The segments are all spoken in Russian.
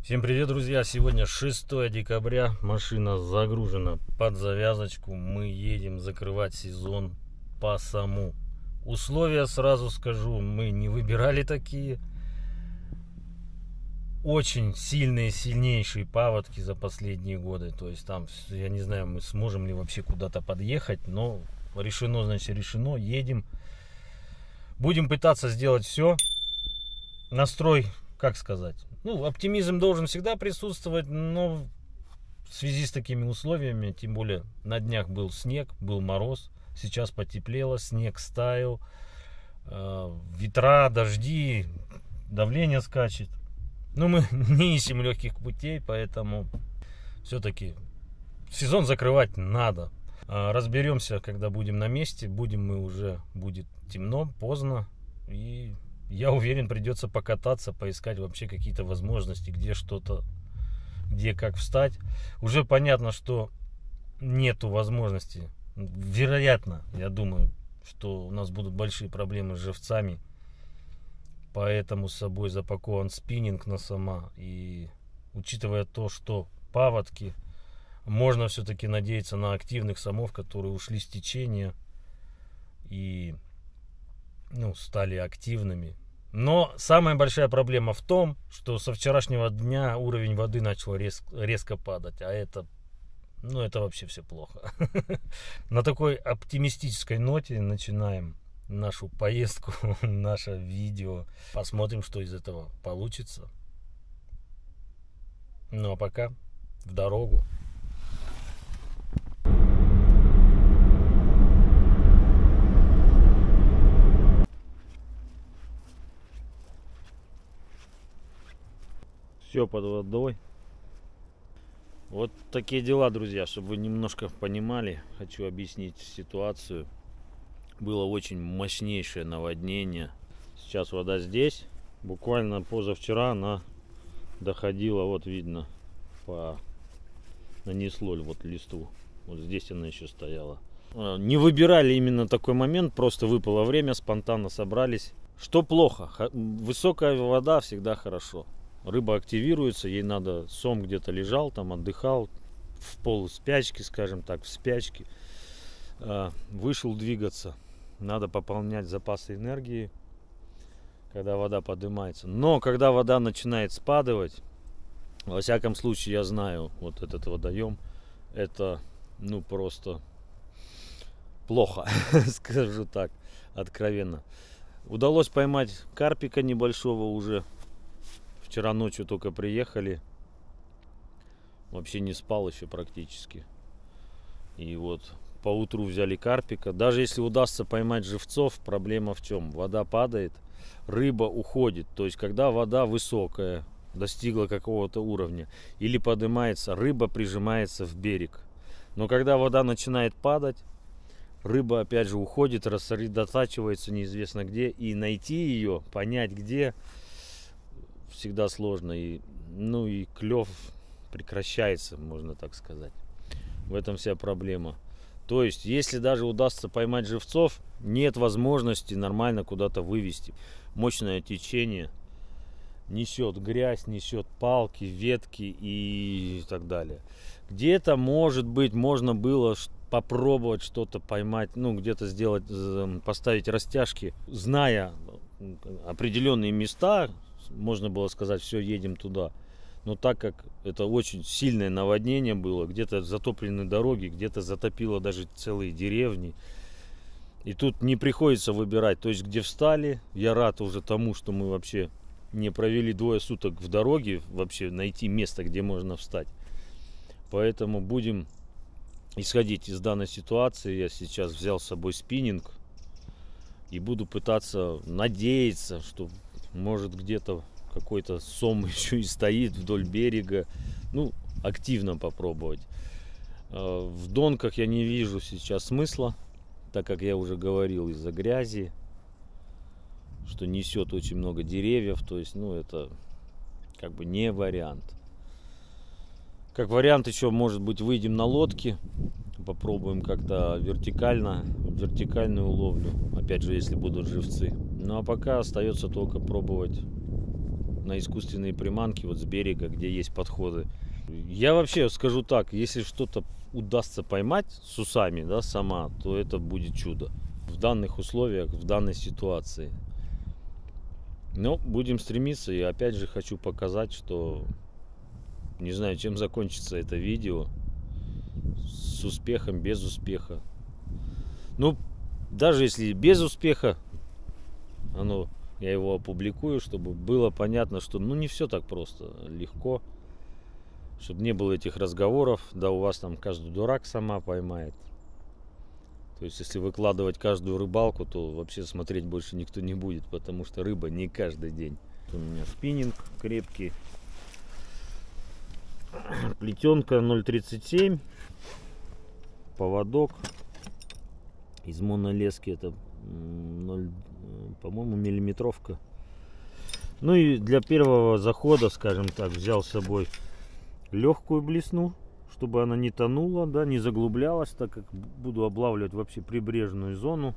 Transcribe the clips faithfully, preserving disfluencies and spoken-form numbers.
Всем привет, друзья! Сегодня шестое декабря, машина загружена под завязочку, мы едем закрывать сезон по саму. Условия, сразу скажу, мы не выбирали такие. Очень сильные, сильнейшие паводки за последние годы, то есть там, я не знаю, мы сможем ли вообще куда-то подъехать, но решено, значит решено, едем. Будем пытаться сделать все. Настрой, как сказать, ну, оптимизм должен всегда присутствовать, но в связи с такими условиями, тем более на днях был снег, был мороз, сейчас потеплело, снег стаял, э, ветра, дожди, давление скачет. Но мы не ищем легких путей, поэтому все-таки сезон закрывать надо. Э, разберемся, когда будем на месте, будем мы уже, будет темно, поздно, и я уверен, придется покататься, поискать вообще какие-то возможности, где что-то, где как встать. Уже понятно, что нету возможности. Вероятно, я думаю, что у нас будут большие проблемы с живцами. Поэтому с собой запакован спиннинг на сама. И учитывая то, что паводки, можно все-таки надеяться на активных самов, которые ушли с течения и ну, стали активными. Но самая большая проблема в том, что со вчерашнего дня уровень воды начал резко, резко падать, а это, ну, это вообще все плохо. На такой оптимистической ноте начинаем нашу поездку, наше видео. Посмотрим, что из этого получится. Ну а пока в дорогу. Все под водой. Вот такие дела, друзья, чтобы вы немножко понимали, хочу объяснить ситуацию. Было очень мощнейшее наводнение. Сейчас вода здесь. Буквально позавчера она доходила, вот видно, по нанесло вот листу. Вот здесь она еще стояла. Не выбирали именно такой момент, просто выпало время, спонтанно собрались. Что плохо? Высокая вода всегда хорошо. Рыба активируется, ей надо, сом где-то лежал, там отдыхал, в полуспячке, скажем так, в спячке. Вышел двигаться, надо пополнять запасы энергии, когда вода поднимается. Но когда вода начинает спадывать, во всяком случае, я знаю, вот этот водоем, это, ну, просто плохо, скажу так, откровенно. Удалось поймать карпика небольшого уже. Вчера ночью только приехали. Вообще не спал еще практически. И вот поутру взяли карпика. Даже если удастся поймать живцов, проблема в чем? Вода падает, рыба уходит. То есть когда вода высокая, достигла какого-то уровня, или поднимается, рыба прижимается в берег. Но когда вода начинает падать, рыба опять же уходит, рассредотачивается неизвестно где. И найти ее, понять где, всегда сложно, и ну и клев прекращается, можно так сказать. В этом вся проблема. То есть, если даже удастся поймать живцов, нет возможности нормально куда-то вывести. Мощное течение несет грязь, несет палки, ветки и так далее. Где-то, может быть, можно было попробовать что-то поймать, ну, где-то сделать, поставить растяжки, зная определенные места. Можно было сказать, все, едем туда. Но так как это очень сильное наводнение было, где-то затоплены дороги, где-то затопило даже целые деревни. И тут не приходится выбирать. То есть, где встали, я рад уже тому, что мы вообще не провели двое суток в дороге, вообще найти место, где можно встать. Поэтому будем исходить из данной ситуации. Я сейчас взял с собой спиннинг и буду пытаться надеяться, что может где-то какой-то сом еще и стоит вдоль берега. Ну, активно попробовать. В донках я не вижу сейчас смысла, так как я уже говорил, из-за грязи, что несет очень много деревьев. То есть, ну, это как бы не вариант. Как вариант еще, может быть, выйдем на лодке, попробуем как-то вертикально, вертикальную ловлю. Опять же, если будут живцы. Ну а пока остается только пробовать на искусственные приманки вот с берега, где есть подходы. Я вообще скажу так, если что-то удастся поймать с усами, да, сама, то это будет чудо в данных условиях, в данной ситуации. Но будем стремиться, и опять же хочу показать, что не знаю, чем закончится это видео, с успехом, без успеха. Ну, даже если без успеха, оно, я его опубликую, чтобы было понятно, что ну не все так просто, легко. Чтобы не было этих разговоров, да у вас там каждый дурак сама поймает. То есть если выкладывать каждую рыбалку, то вообще смотреть больше никто не будет, потому что рыба не каждый день. У меня спиннинг крепкий. Плетенка ноль тридцать семь. Поводок из монолески, это ноль, по-моему, миллиметровка. Ну и для первого захода, скажем так, взял с собой легкую блесну, чтобы она не тонула, да, не заглублялась, так как буду облавливать вообще прибрежную зону.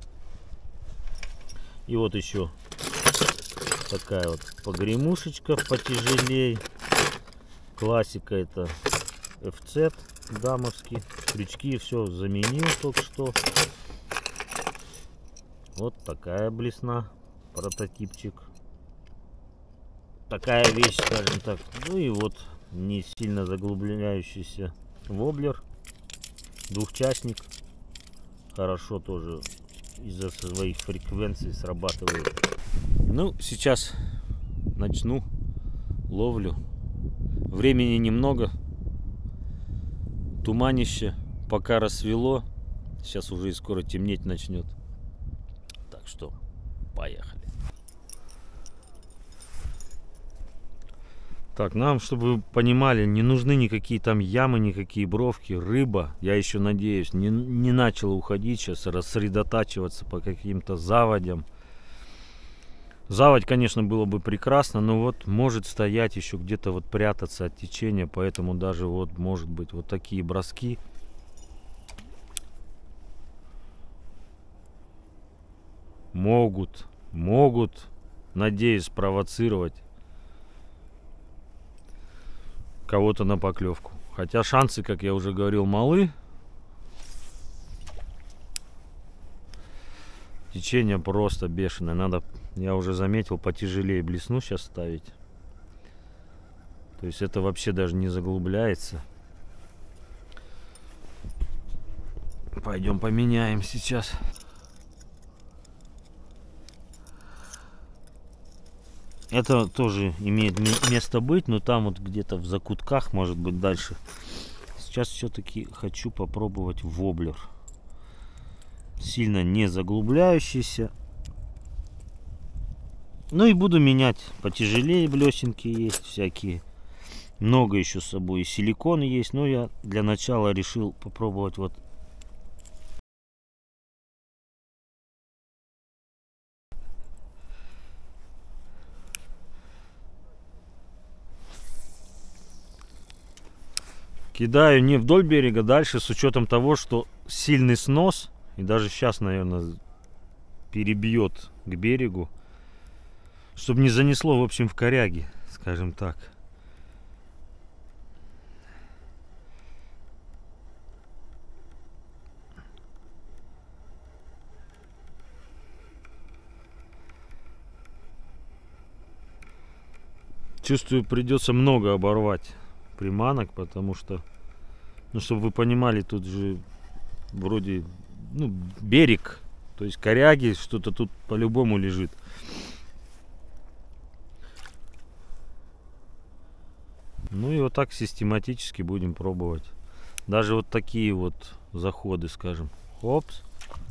И вот еще такая вот погремушечка потяжелее. Классика, это эф цэ дамовский. Крючки все заменил только что. Вот такая блесна, прототипчик. Такая вещь, скажем так. Ну и вот не сильно заглубляющийся воблер, двухчастник. Хорошо тоже из-за своих фреквенций срабатывает. Ну, сейчас начну ловлю. Времени немного. Туманище. Пока рассвело. Сейчас уже и скоро темнеть начнет. Так что, поехали. Так, нам, чтобы вы понимали, не нужны никакие там ямы, никакие бровки. Рыба, я еще надеюсь, не, не начала уходить сейчас, рассредотачиваться по каким-то заводям. Заводь, конечно, было бы прекрасно, но вот может стоять еще где-то, вот прятаться от течения, поэтому даже вот может быть вот такие броски. Могут, могут, надеюсь, спровоцировать кого-то на поклевку. Хотя шансы, как я уже говорил, малы. Течение просто бешеное. Надо, я уже заметил, потяжелее блесну сейчас ставить. То есть это вообще даже не заглубляется. Пойдем поменяем сейчас. Это тоже имеет место быть, но там вот где-то в закутках, может быть, дальше. Сейчас все-таки хочу попробовать воблер. Сильно не заглубляющийся. Ну и буду менять. Потяжелее блесенки есть всякие. Много еще с собой. И силикон есть. Но я для начала решил попробовать вот. Кидаю не вдоль берега, дальше, с учетом того, что сильный снос. И даже сейчас, наверное, перебьет к берегу. Чтобы не занесло, в общем, в коряги, скажем так. Чувствую, придется много оборвать приманок, потому что, ну, чтобы вы понимали, тут же вроде, ну, берег, то есть коряги, что-то тут по-любому лежит. Ну и вот так систематически будем пробовать. Даже вот такие вот заходы, скажем. Опс.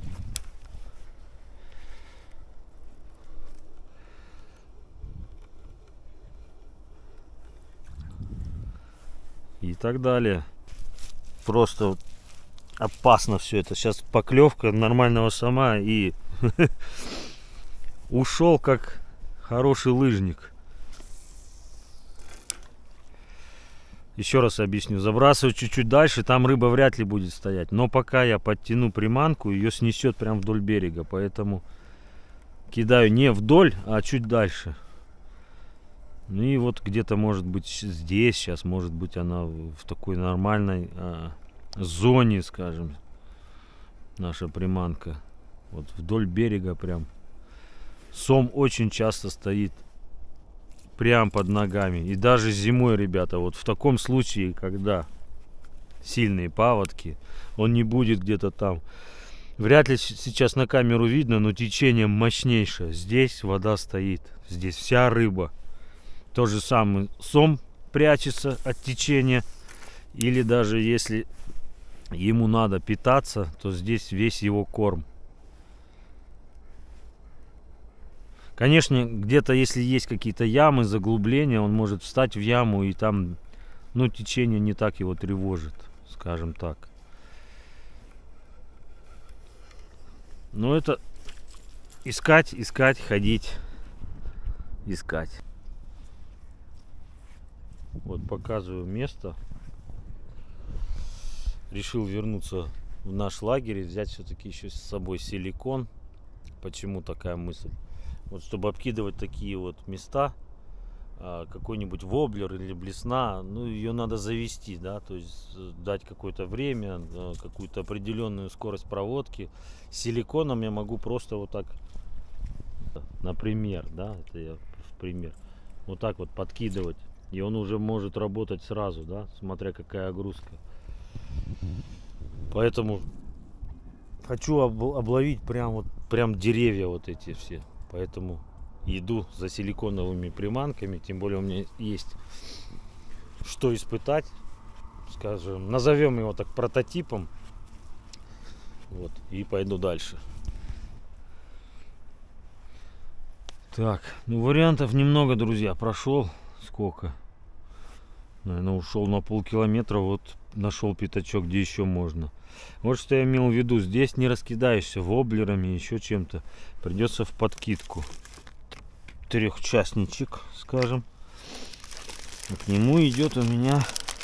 И так далее. Просто вот опасно все это. Сейчас поклевка нормального сама и ушел как хороший лыжник. Еще раз объясню. Забрасываю чуть-чуть дальше, там рыба вряд ли будет стоять. Но пока я подтяну приманку, ее снесет прям вдоль берега. Поэтому кидаю не вдоль, а чуть дальше. Ну и вот где-то может быть здесь, сейчас может быть она в такой нормальной а, зоне, скажем, наша приманка. Вот вдоль берега прям. Сом очень часто стоит прям под ногами. И даже зимой, ребята, вот в таком случае, когда сильные паводки, он не будет где-то там. Вряд ли сейчас на камеру видно, но течение мощнейшее. Здесь вода стоит. Здесь вся рыба. То же самое сом прячется от течения. Или даже если ему надо питаться, то здесь весь его корм. Конечно, где-то если есть какие-то ямы, заглубления, он может встать в яму и там, ну, течение не так его тревожит, скажем так. Но это искать, искать, ходить, искать. Вот показываю место. Решил вернуться в наш лагерь и взять все-таки еще с собой силикон. Почему такая мысль? Вот чтобы обкидывать такие вот места, какой-нибудь воблер или блесна, ну ее надо завести, да, то есть дать какое-то время, какую-то определенную скорость проводки. С силиконом я могу просто вот так, например, да, это я в пример, вот так вот подкидывать, и он уже может работать сразу, да, смотря какая огрузка. Поэтому хочу обловить прям вот прям деревья вот эти все, поэтому иду за силиконовыми приманками, тем более у меня есть что испытать, скажем, назовем его так прототипом, вот, и пойду дальше. Так, ну вариантов немного, друзья, прошел сколько, наверное, ушел на полкилометра, вот нашел пятачок, где еще можно. Вот что я имел в виду, здесь не раскидаешься воблерами, еще чем-то, придется в подкидку. Трехчастничек, скажем. К нему идет у меня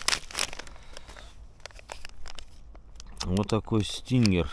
вот такой стингер.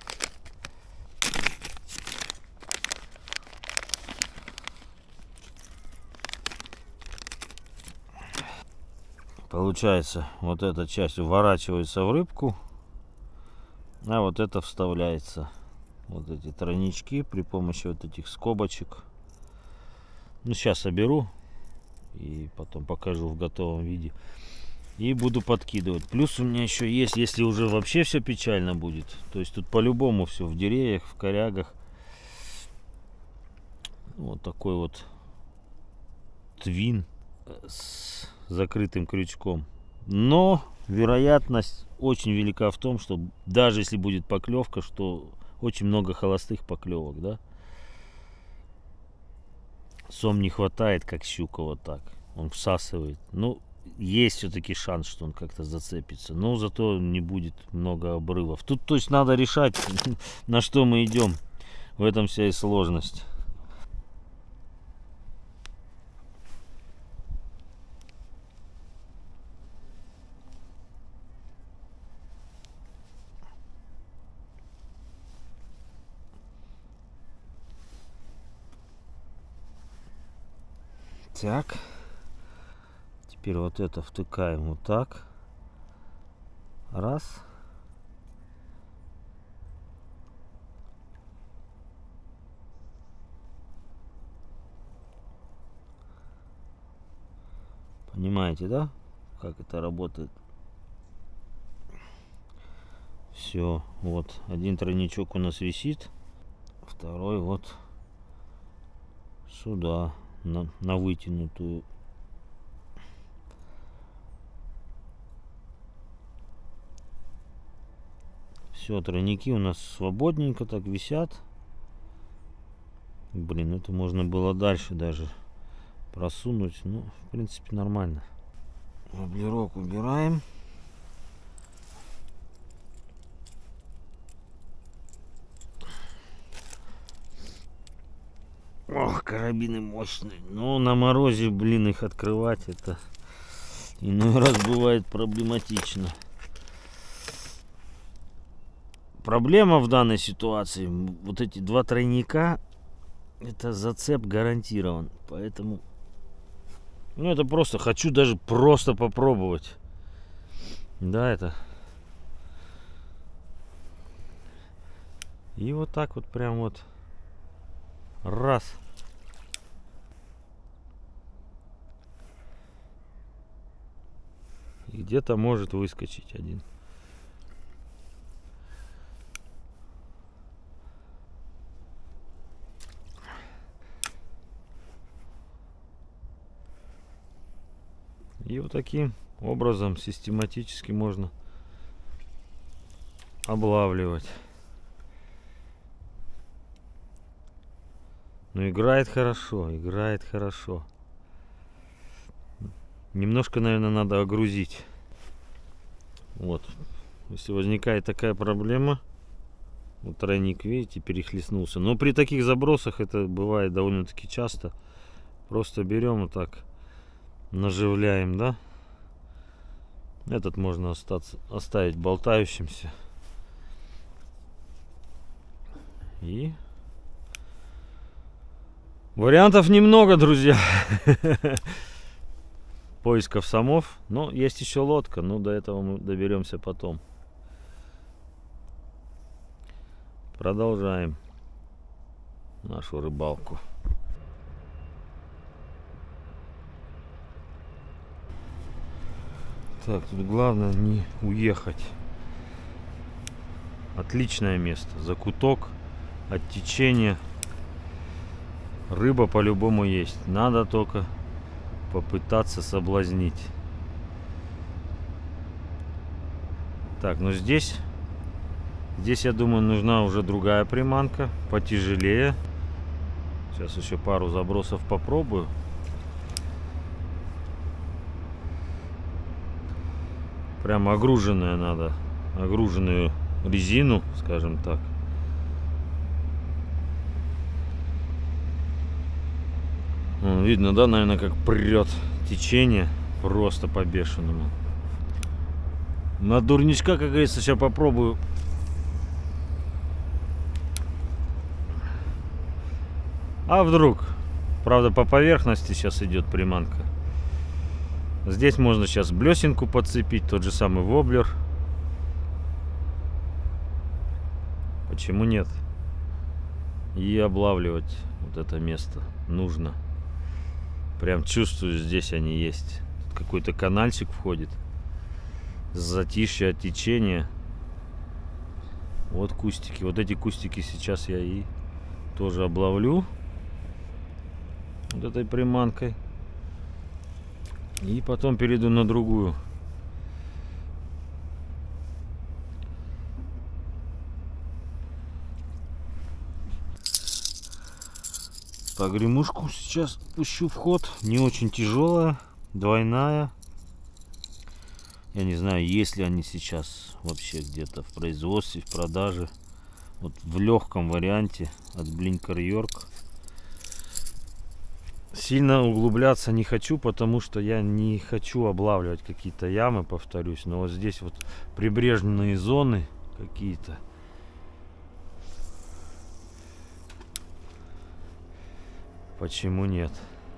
Получается, вот эта часть уворачивается в рыбку, а вот это вставляется. Вот эти тройнички при помощи вот этих скобочек. Ну, сейчас соберу и потом покажу в готовом виде. И буду подкидывать. Плюс у меня еще есть, если уже вообще все печально будет. То есть тут по-любому все в деревьях, в корягах. Вот такой вот твин с закрытым крючком. Но вероятность очень велика в том, что даже если будет поклевка, что очень много холостых поклевок, да. Сом не хватает, как щука, вот так. Он всасывает. Ну, есть все-таки шанс, что он как-то зацепится. Но зато не будет много обрывов. Тут, то есть, надо решать, на что мы идем. В этом вся и сложность. Так, теперь вот это втыкаем вот так, раз, понимаете, да, как это работает? Все, вот один тройничок у нас висит, второй вот сюда. На, на вытянутую. Все, тройники у нас свободненько так висят. Блин, это можно было дальше даже просунуть. Ну, в принципе, нормально. Воблерок убираем. Ох, карабины мощные. Но на морозе, блин, их открывать, это иной раз бывает проблематично. Проблема в данной ситуации, вот эти два тройника, это зацеп гарантирован. Поэтому Ну, это просто, хочу даже просто попробовать. Да, это. И вот так вот прям вот. Раз. И где-то может выскочить один. И вот таким образом систематически можно облавливать. Но играет хорошо, играет хорошо. Немножко, наверное, надо огрузить. Вот. Если возникает такая проблема, вот тройник, видите, перехлестнулся. Но при таких забросах это бывает довольно-таки часто. Просто берем вот так, наживляем, да. Этот можно остаться, оставить болтающимся. И вариантов немного, друзья. Поисков самов. Но есть еще лодка. Но до этого мы доберемся потом. Продолжаем нашу рыбалку. Так, тут главное не уехать. Отличное место. Закуток от течения. Рыба по-любому есть. Надо только попытаться соблазнить. Так, ну здесь Здесь, я думаю, нужна уже другая приманка, потяжелее. Сейчас еще пару забросов попробую. Прямо огруженная надо, огруженную резину, скажем так. Вон, видно, да, наверное, как прет течение просто по-бешеному. На дурничка, как говорится, сейчас попробую. А вдруг? Правда, по поверхности сейчас идет приманка. Здесь можно сейчас блесенку подцепить, тот же самый воблер. Почему нет? И облавливать вот это место нужно. Прям чувствую, здесь они есть. Какой-то канальчик входит. Затишье от течения. Вот кустики. Вот эти кустики сейчас я и тоже облавлю. Вот этой приманкой. И потом перейду на другую. Погремушку сейчас пущу в ход. Не очень тяжелая, двойная. Я не знаю, есть ли они сейчас вообще где-то в производстве, в продаже. Вот в легком варианте от Blinkr York. Сильно углубляться не хочу, потому что я не хочу облавливать какие-то ямы, повторюсь. Но вот здесь вот прибрежные зоны какие-то. Почему нет?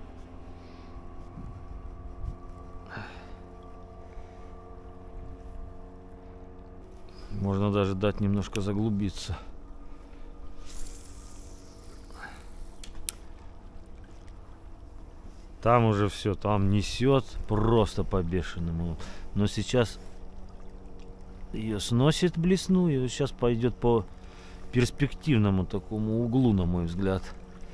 Можно даже дать немножко заглубиться. Там уже все, там несет просто по-бешеному. Но сейчас ее сносит блесну, и сейчас пойдет по перспективному такому углу, на мой взгляд.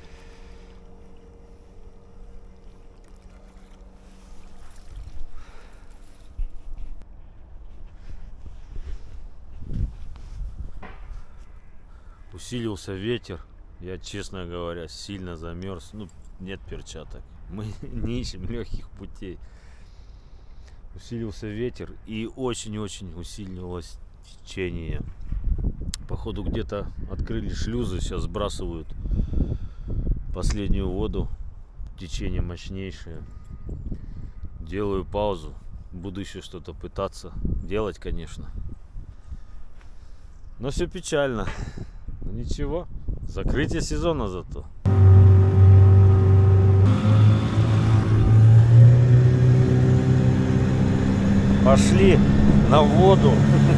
Усилился ветер. Я, честно говоря, сильно замерз. Ну, нет перчаток. Мы не ищем легких путей. Усилился ветер и очень-очень усилилось течение. Походу где-то открыли шлюзы, сейчас сбрасывают последнюю воду. Течение мощнейшее. Делаю паузу. Буду еще что-то пытаться делать, конечно. Но все печально. Но ничего. Закрытие сезона зато. Пошли на воду.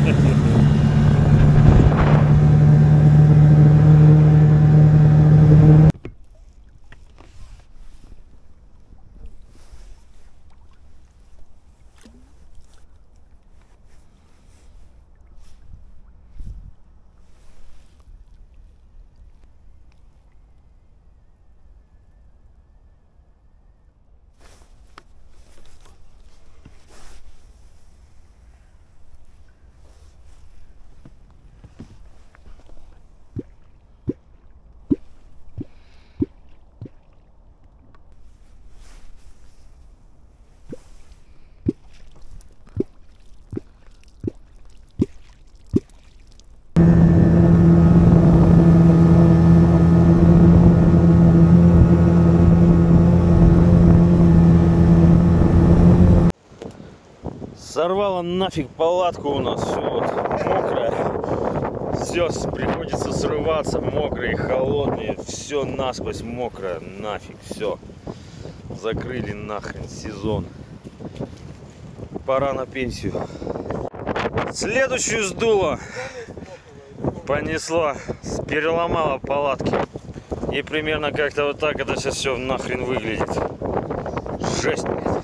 Сорвало нафиг палатку у нас, все вот мокрое, все приходится срываться, мокрые, холодные, все насквозь мокрое, нафиг, все, закрыли нахрен сезон, пора на пенсию. Следующую сдуло, понесло, переломало палатки, и примерно как-то вот так это сейчас все нахрен выглядит, жесть.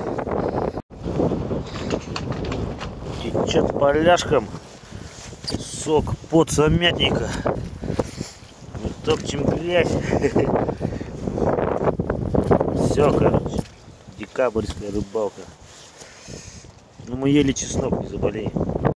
Течет поляшком сок подсамятника. Мы топчем грязь. Все, короче, декабрьская рыбалка. Но мы ели чеснок, не заболеем.